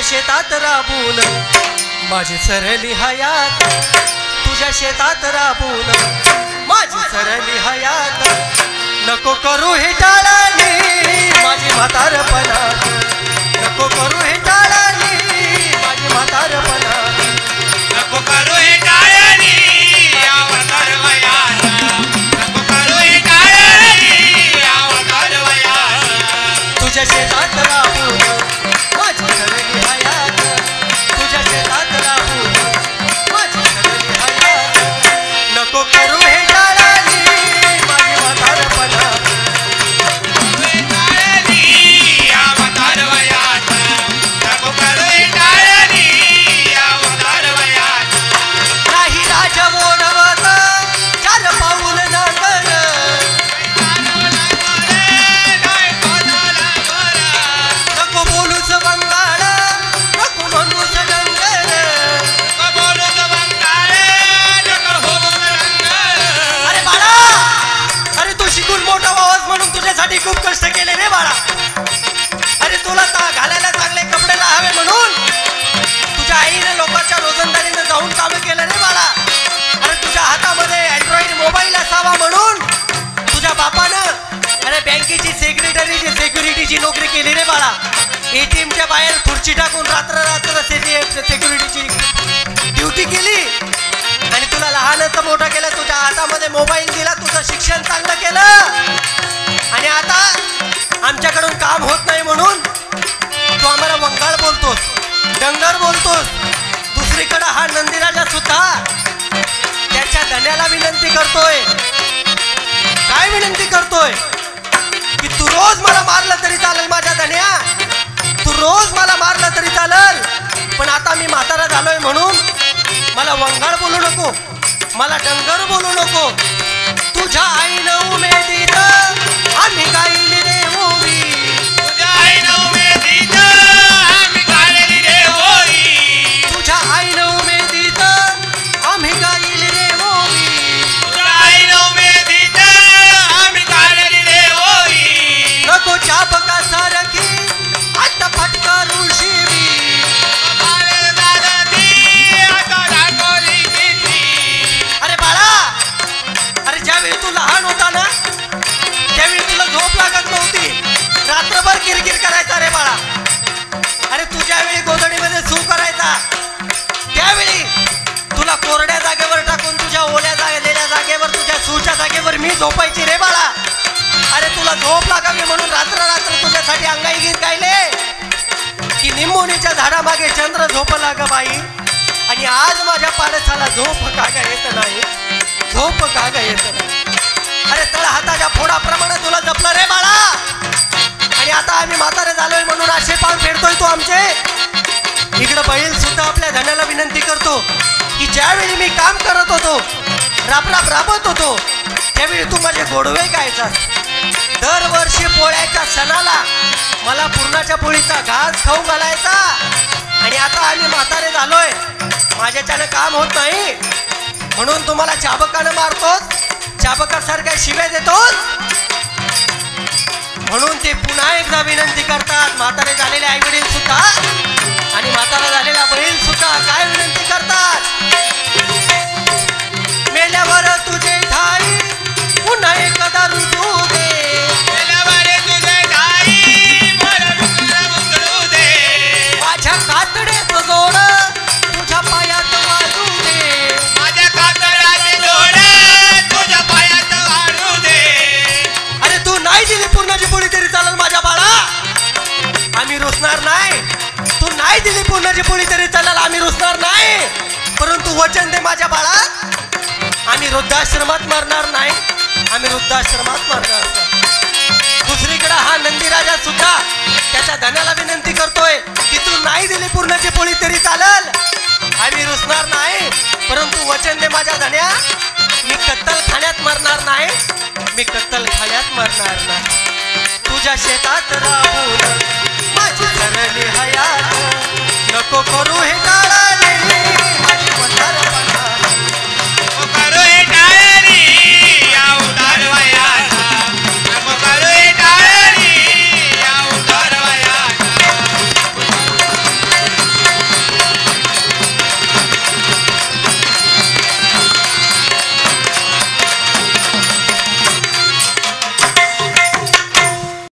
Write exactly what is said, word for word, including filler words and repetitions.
शेतात राबून माझी सरली हयात, तुझ्या शेतात राबून माझी सरली हयात, नको करू हे टाळणी माझी म्हातारपणा, नको करू हे टाळणी माझी म्हातारपणा, नको करू हे टाळणी या म्हातार वयात, नको करू हे टाळणी या म्हातार वयात, तुझ्या शेतात राबून माझी सरली हयात, तुझ्या शेतात राबून माझी सरली हयात, नको करू हे टाळणी माझी म्हातारपणा, हे टाळणी या म्हातार वयात, नको करू हे टाळणी या म्हातार वयात, नाही राज ओढवत चार पाऊल नांगर, नको बोलूच बंगाळ नको म्हणूच डंगर, अरे बाळा, अरे तू शिकून मोठा व्हावास म्हणून तुझ्यासाठी खूप कष्ट केले रे बाळा, अरे तुला ता घालायला चांगले कपडे राहावे म्हणून तुझ्या आईने लोकांच्या रोजंदारीने जाऊन काम केलं रे बाळा, अरे तुझ्या हातामध्ये अँड्रॉइड मोबाईल असावा म्हणून तुझ्या बापानं अरे बँकेची सेक्रेटरीची सिक्युरिटीची नोकरी केली रे बाळा, एटीएमच्या बाहेर खुर्ची टाकून रात्र रात्र सिक्युरिटीची ड्युटी केली आणि तुला लहानच मोठं केलं, तुझ्या हातामध्ये मोबाईल दिला, तुझं शिक्षण चांगलं केलं आणि आता आमच्याकडून काम होत नाही म्हणून तू आम्हाला वंगाळ बोलतोस, डंगर बोलतोस. दुसरीकडे हा नंदीराजा सुद्धा त्याच्या धन्याला विनंती करतोय, काय विनंती करतोय की तू रोज मला मारलं तरी चालेल माझ्या धन्या, तू रोज मला मारलं तरी चालेल, पण आता मी म्हातारा झालोय म्हणून मला वंगाळ बोलू नको, मला डंगर बोलू नको. तुझ्या आईनं उमेदीत आम्ही गायली रे ओवी, तुझ्या आईनं उमेदीत आम्ही गायली रे ओवी, तुझ्या आईनं उमेदीत आम्ही गायली रे ओवी, तुझ्या आईनं उमेदीत आम्ही गायली रे ओवी, नको चापका सारखी आता फटकारू शिवी, अरे बाळा, अरे ज्यावेळी तू लहान होता ना त्यावेळी तुला झोप लागत नव्हती, रात्रभर किरकिर करायचा रे बाळा, अरे तू ज्यावेळी गोधडीमध्ये सू करायचा त्यावेळी तुला कोरड्या जागेवर टाकून तुझ्या ओल्या झालेल्या जागेवर तुझ्या सूच्या जागेवर मी झोपायची रे बाळा, अरे तुला झोप लागावी म्हणून रात्र रात्र तुझ्यासाठी अंगाई गीत गायले की निंबोनीच्या झाडामागे चंद्र झोपला ग बाई, आणि आज माझ्या पाडसाला झोप कागा येत नाही, झोप कागा येत नाही, अरे तळ हाताच्या फोडाप्रमाणे तुला जपलं रे बाळा, आणि आता आम्ही म्हातारे झालोय म्हणून असे पान फेडतोय तू आमचे. इकडं बैल सुद्धा आपल्या धन्याला विनंती करतो की ज्यावेळी मी काम करत होतो, राबराब राबत होतो, त्यावेळी तू माझे गोडवे गायचा, दरवर्षी पोळ्याच्या सणाला मला पुरणाच्या पोळीचा घास खाऊ घालायचा, आणि आता आम्ही म्हातारे झालोय माझ्याच्यानं काम होत नाही म्हणून तुम्हाला चाबकानं मारतोस, चाबकासारख्या शिव्या देतोस, म्हणून ते पुन्हा एकदा विनंती करतात म्हातारे झालेले आई वडील सुद्धा आणि म्हातारा झालेला बहीण सुद्धा काय विनंती करतात, मेल्यावर तुझे ठाई पुन्हा एकदा रुजू दे, मेल्यावर तुझे ठाई पुन्हा रुजू दे, माझ्या कातड्याचं जोड तुझ्या पायात वाजू दे, माझ्या कातड्याचे जोड तुझ्या पायात वाढू दे, अरे तू नाही दिली पूर्णाची पोळी तरी चालेल माझ्या बाळा, आम्ही रुसणार नाही, तू नाही दिली पूर्णाची पोळी तरी चालेल आम्ही रुसणार नाही, परंतु वचन दे माझ्या बाळा, आम्ही वृद्धाश्रमात मरणार नाही, आम्ही वृद्धाश्रमात मरणार नाही. दुसरीकडे हा नंदीराजा सुद्धा त्याच्या धन्याला विनंती